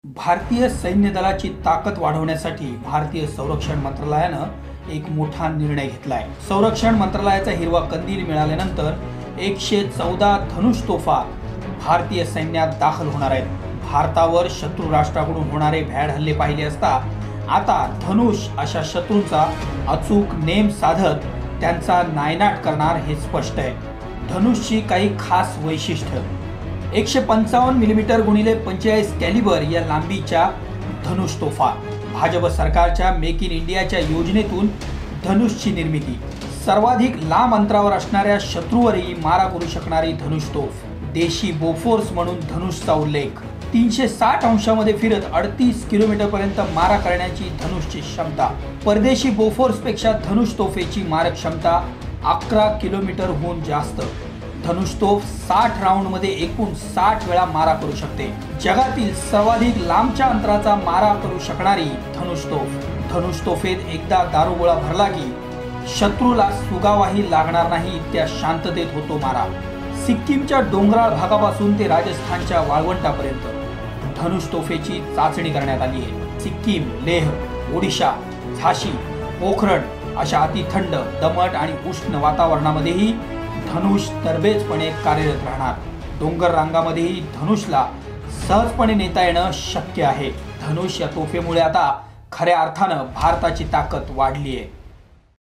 भारतीय सैन्य दलाची ताकद वाढवण्यासाठी भारतीय संरक्षण मंत्रालयानं एक मोठा निर्णय घेतलाय। संरक्षण मंत्रालयाचा हिरवा कंदील मिळाल्यानंतर 114 धनुष तोफा भारतीय सैन्यात दाखल होणार आहेत। भारतावर शत्रू राष्ट्राकडून होणारे भ्याड हल्ले पाहिले असता आता धनुष अशा शत्रूंचा अचूक नेम साधत त्यांचा नायनाट करणार हे स्पष्ट आहे। धनुषची काही खास वैशिष्ट्ये 155 मिलीमीटर गुणिले 45 कॅलिबर या लांबीच्या धनुष तोफा। भाजप सरकारच्या मेक इन इंडियाच्या योजनेतून धनुषची निर्मिती, सर्वाधिक लांब अंतरावर असणाऱ्या शत्रूवरही मारा करू शकणारी धनुष तोफ, देशी बोफोर्स म्हणून धनुषचा उल्लेख, 360 अंशामध्ये फिरत 38 किलोमीटर पर्यंत मारा करण्याची धनुषची क्षमता, परदेशी बोफोर्स पेक्षा धनुष तोफेची मारक क्षमता 11 किलोमीटरहून जास्त। धनुष तोफ 60 राउंड मध्ये एकूण 60 वेळा मारा करू शकते। जगातील सर्वाधिक लांबच्या अंतराचा मारा करू शकणारी धनुष तोफ। धनुष तोफेत एकदा दारुगोळा भरला की शत्रूला सुगावाही लागणार नाही, त्या शांततेत होतो मारा। सिक्कीमच्या डोंगराळ भागापासून ते राजस्थानच्या वाळवंटापर्यंत धनुष तोफेची चाचणी करण्यात आली आहे। सिक्कीम, लेह, ओडिशा, झाशी, पोखरण अशा अतिथंड, दमट आणि उष्ण वातावरणामध्येही धनुष तरबेजपणे कार्यरत राहणार। डोंगर रांगामध्येही धनुषला सहजपणे नेता येणं शक्य आहे। धनुष या तोफेमुळे आता खऱ्या अर्थानं भारताची ताकद वाढली आहे।